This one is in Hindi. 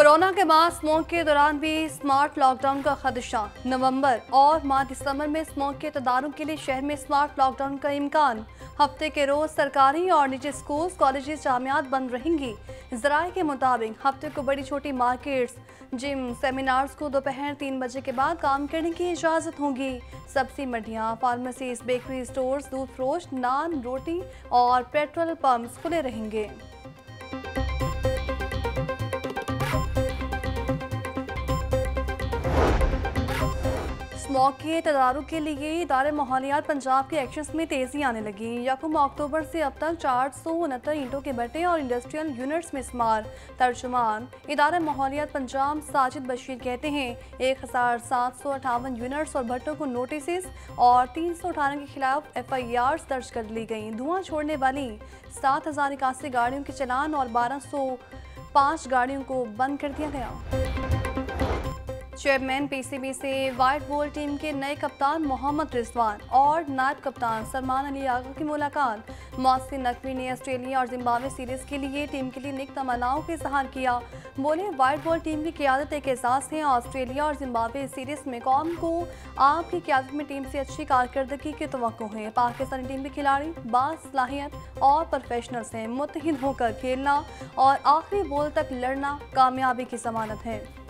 कोरोना के बाद स्मोक के दौरान भी स्मार्ट लॉकडाउन का खदशा। नवंबर और माह दिसंबर में स्मोक के तदारुक के लिए शहर में स्मार्ट लॉकडाउन का इम्कान। हफ्ते के रोज सरकारी और निजी स्कूल्स, कॉलेजेस, जामियात बंद रहेंगी। जराये के मुताबिक हफ्ते को बड़ी छोटी मार्केट्स, जिम, सेमिनार्स को दोपहर 3 बजे के बाद काम करने की इजाज़त होगी। सब्जी मंडियाँ, फार्मेसीज, बेकरी स्टोर्स, दूध फरोश, नान, रोटी और पेट्रोल पंप्स खुले रहेंगे। स्मॉग के तदारुक के लिए इदारे माहौलियात पंजाब के एक्शंस में तेज़ी आने लगी। 1 अक्टूबर से अब तक 469 ईंटों के भट्टे और इंडस्ट्रियल यूनिट्स में स्मार। तर्जुमान इदारे माहौलियात पंजाब साजिद बशीर कहते हैं 1758 यूनिट्स और भट्टों को नोटिस और 318 के खिलाफ FIRs दर्ज कर ली गई। धुआं छोड़ने वाली 7081 गाड़ियों के चलान और 1205 गाड़ियों को बंद कर दिया गया। चेयरमैन PCB से वाइट बॉल टीम के नए कप्तान मोहम्मद रिजवान और नायब कप्तान सलमान अली आगा की मुलाकात। मोहसिन नकवी ने ऑस्ट्रेलिया और जिम्बाब्वे सीरीज के लिए टीम के लिए नेक तमन्नाओं का इजहार किया। बोले, वाइट बॉल टीम की क़यादत एक एहसास है। ऑस्ट्रेलिया और जिम्बाब्वे सीरीज में कौम को आपकी क़यादत में टीम से अच्छी कारकर्दगी की तवक्को है। पाकिस्तानी टीम के खिलाड़ी बासलाहियत और प्रोफेशनल्स हैं। मुत्तहिद होकर खेलना और आखिरी बॉल तक लड़ना कामयाबी की ज़मानत है।